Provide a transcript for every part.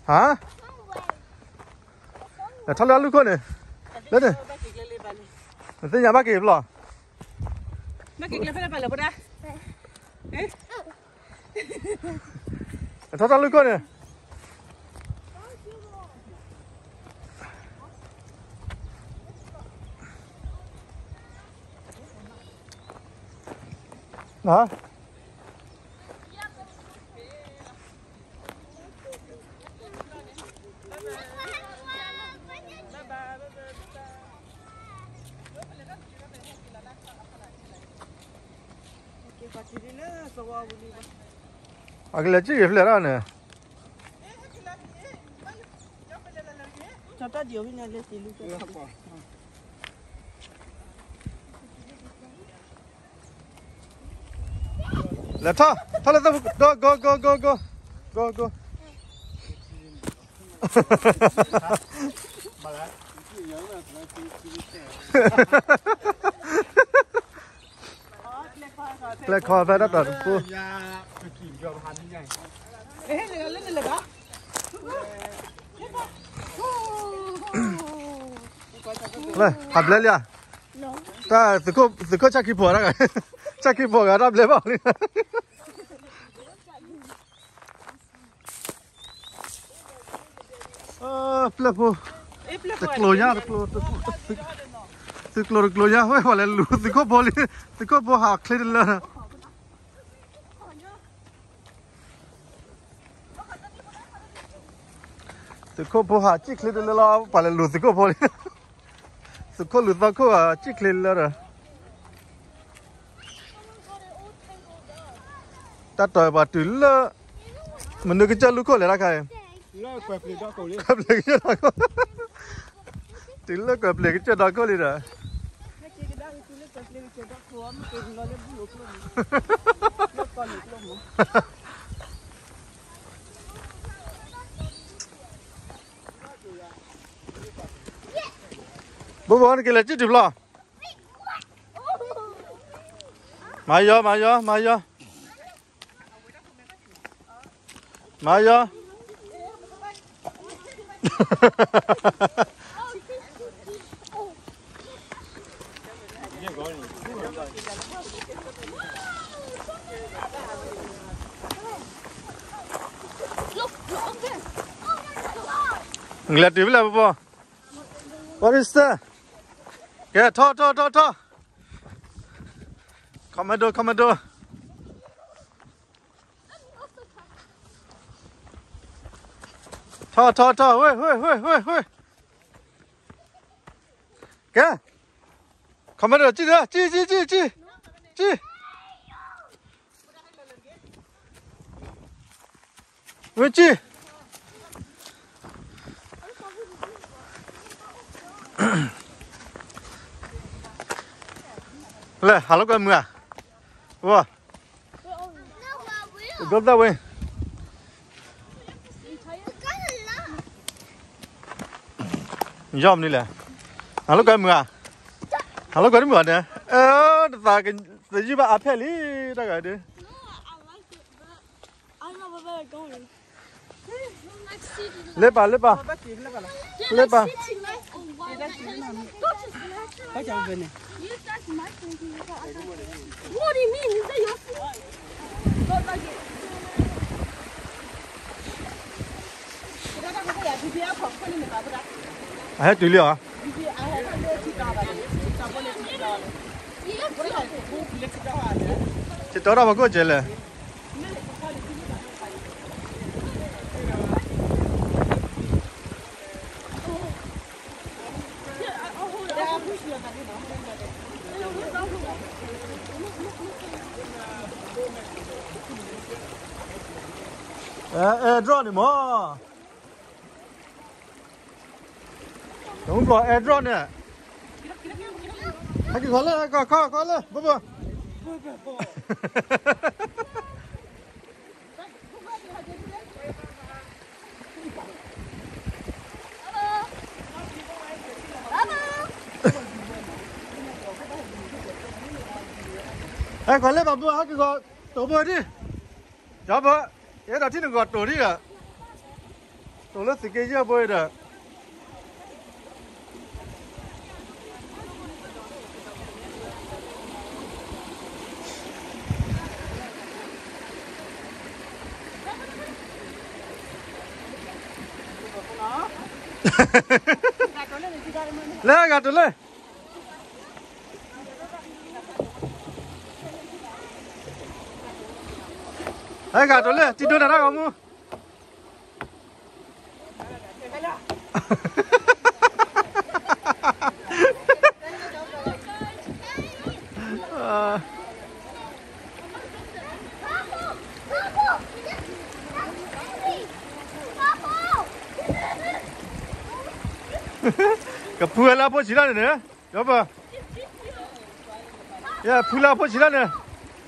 hả là thằng lớn luôn con này lớn này thế nhà bác kịp rồi bác kịp lên phải là bữa đó thằng lớn con này hả cái là chỉ phải là nè cho ta điều như này thì lúc là thôi là go lại khỏi phải đắt đỏ phu này học lên liền ta từ cô chắc kịp đó cái chắc kịp cái đáp lấy bảo đi phu tức lôi nhá tức lôi nhá hơi vào lên lú tức cô bò học lên lên tức cô bò học chích lên lên lo vào lên lú tức cô bò tức cô lú vào cô chích lên lên rồi ta đòi bà tuyến là mình được cái chân lú cô lại ra cái quẹp lên cái chân đó cô tuyến là quẹp lên cái chân đó cô đi rồi bố cái là chết chụp lo mai vô Ngeliat dia bila apa? What is that? Yeah, to. Commando. To. Wait. Kìa. Commando, chi. Wait, chi. Lê, hả lúc em mưa à? Wow. Go that way. Yom đi lẹ. Hả lúc em mưa à? Hả lúc em mưa nè. Ta cái gì mà áp hết đi ra cái đi. Lê bà. Cái cháu bên này. What do you mean? Is that your food? Don't like it. Hết tùy liệu hả? Chị tới đâu mà cô chị lệ? Airdrop này mà đúng rồi airdrop nè hãy cứ khó lên bơ khó lên bà bơ hãy cứ gọi tổ bơ đi chó bơ thế nào thích được gọt tổ đi à 走了几个月不会的。来，干出来！来，干出来！记住了那个么？个铺了破起来了呢，要不？呀，铺了破起来呢。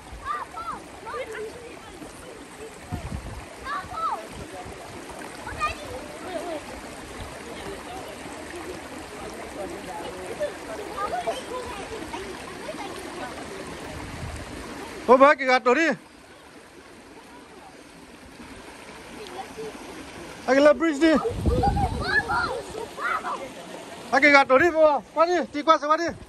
我把给他倒的，那个拉 bridge 的，那个倒的不？快点，地瓜什么的？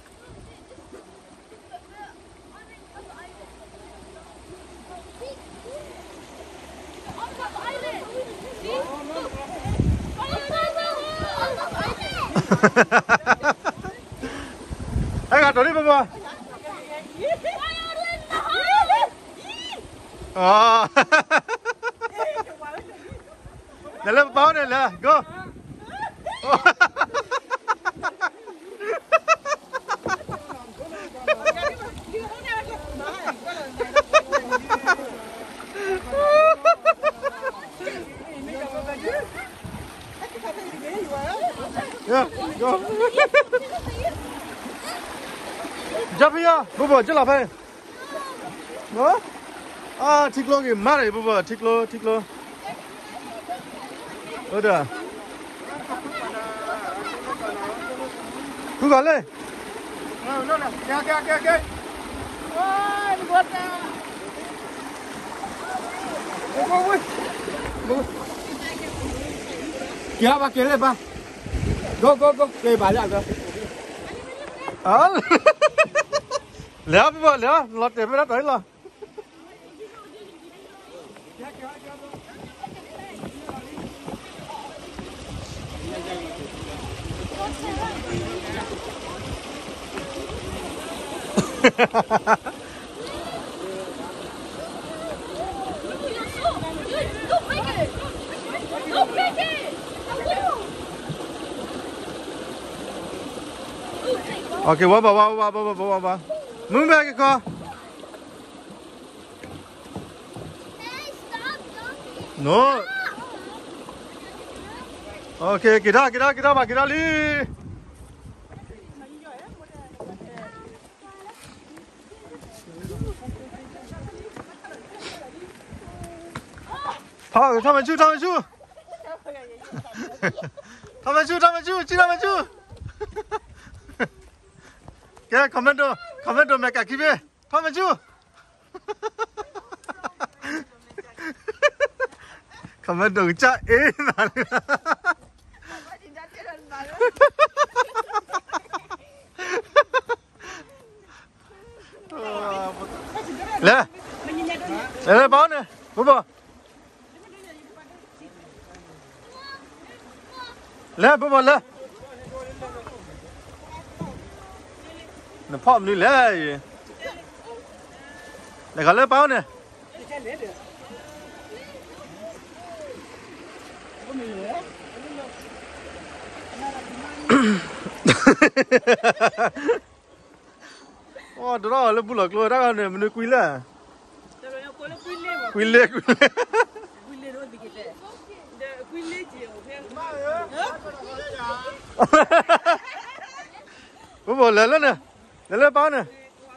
那个倒的不？哦，来来包呢来 ，go。go。Jafia, bubur, je lapar. No? Ah, tiklo ke mana bubur, tiklo. Udah. Tu gale. No, ke. Wah, ini buatnya. Bubur. Kia ba kia le ba. Go. Ke ba la go. Ah. Lẹ bubur, lẹ, lọt để mới đấy là. Okay, wow. Move back a car. No. Okay, get out, Ali.他们去，进他们去。给commando 没改变，他们去。commando 加 A 哪里了？来包呢，不。来，不来。nó phom đi lấy này gọi lấy bao nè ô đó là bù lộc luôn đó này mình quý là quý lệ bố bố lên nè lấy bao nè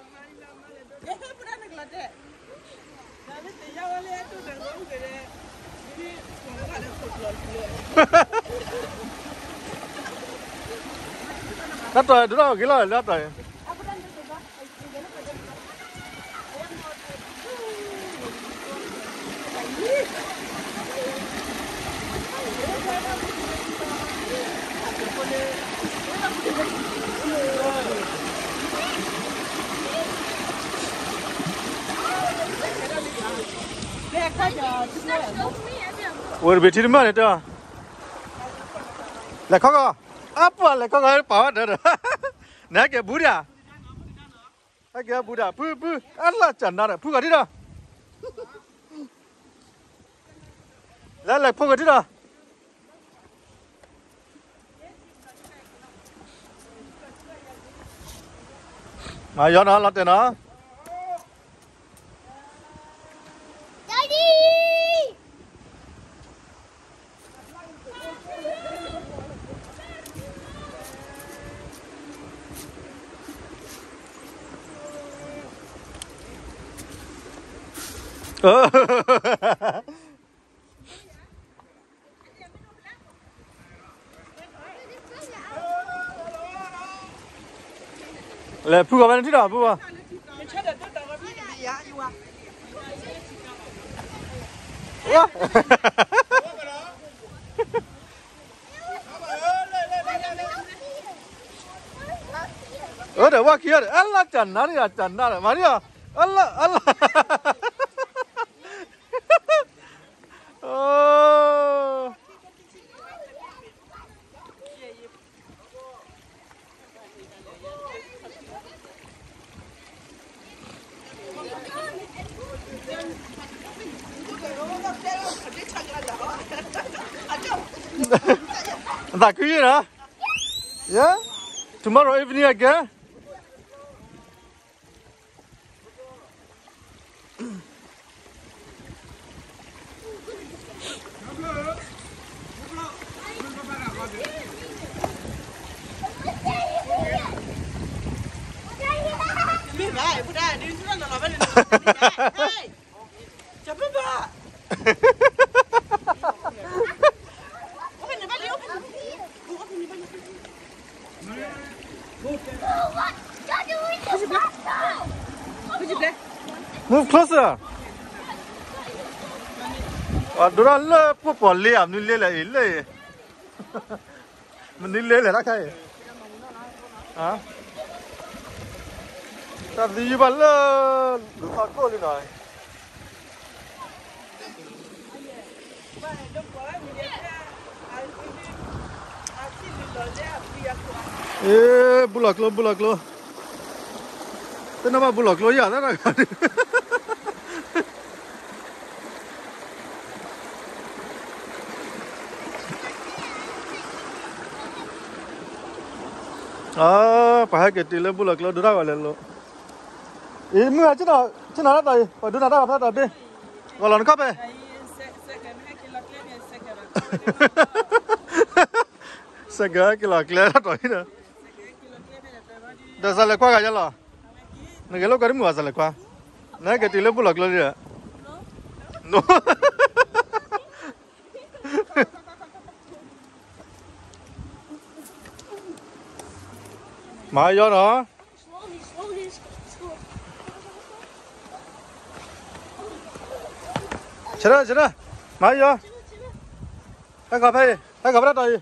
lát rồi đúng rồi cái lời lát rồi Wer betul mana tu? Lekok apa lekok power dah. Nak ke Buddha? Nak ke Buddha? Pu Allah canda dah. Pu kadi dah. Lah pu kadi dah. Ayo na latih na. Là phu cái này thế nào phu à? Ada wah kia, Allah canda ni, canda, mana? Allah. Oh. That good, huh? Yeah. Tomorrow evening again. Move closer. Dura le pupol le am ni le la le. Mình đi lên là kai. Hả? Ta đi vào là đủ thằng cô đi rồi. Ê, bulak lo. Tên nó mà bulak lo ya đó là. Phải cái tỷ lệ bulak lo đưa ra ngoài lên lo. Ý mưa chứ nào đó rồi, phải đưa nào đó vào đây. Gọi là nó cấp đây. Sẽ cái là clear rồi nè. Đã sao lại qua cái gì đó? Này cái lúc cái mùa sao lại qua? Này cái tỷ lệ bulak lo đi à? No. Mai vô nữa. Chết rồi. Mai vô. Hãy gặp đó rồi.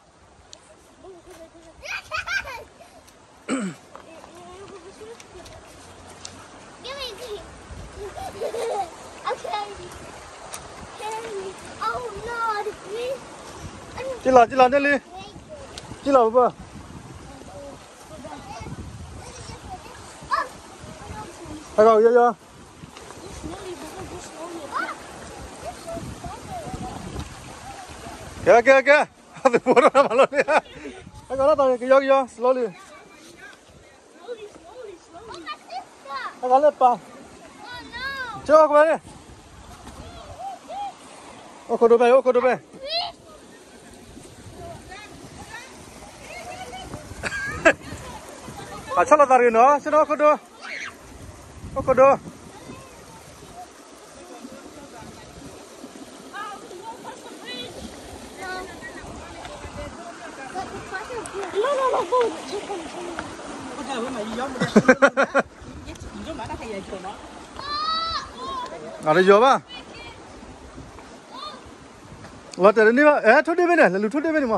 Chỉ là đi. Chỉ là bơ. Hãy gặp vô. Kìa. Hãy bố nó mà luôn đi. Hãy gặp đó rồi, vô. Slowly. Hãy gặp lên pa. Chưa qua đi. Ô cô đồ bê. À chắc là ta riêng nữa, xin cô đồ. Cô đồ. À đây vô ba. What are you doing? Eh, thoda bene, lalu thoda bene mo.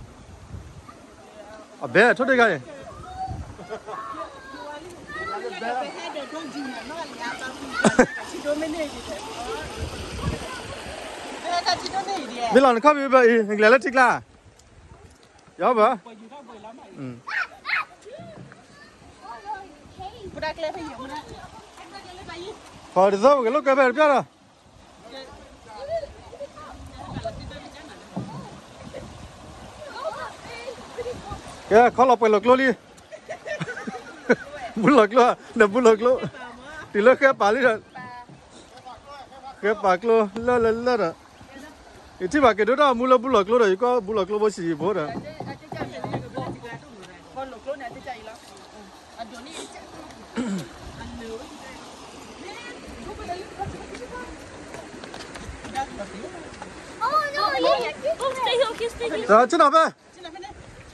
Abe, thoda cái. chỉ đó này đi. bây giờ nó không bị vậy lại là thích là giáo bả Bữa nay cái phải hiểu mà. khỏi được rồi cái lúc cái về biết rồi cái khó lọc phải lọc luôn đi muốn lọc luôn đừng muốn lọc luôn thì lỡ cái bà đi rồi cái bà luôn lỡ rồi thì bà cái đó mua lọc luôn rồi có mua lọc luôn bao gì bố rồi Con lục lỗ này tôi chạy lắm. Anh chỗ này anh lừa. Oh no, yeah. Oh, stay here, okay, stay here. 자, 진아 봐. Xin lỗi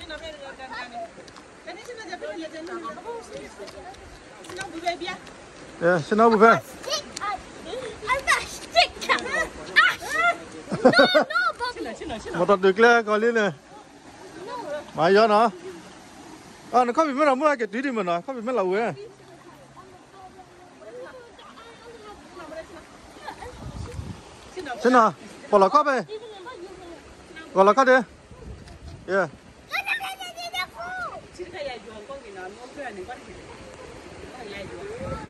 cái này xin lỗi cái này xin lỗi bữa về bia. 예, 신나 부배. Stick. I'm not stick. No, Bobby. Xin lỗi. 뭐 더 늦래 걸리네. 많이 잖아. 아, 너 커피 맨날 뭐야? 뒤리면 나. 커피 맨날 왜? 신나. bỏ 커피. bỏ 커피. 예. Xin thầy dạy con vì nó mua cái này con thì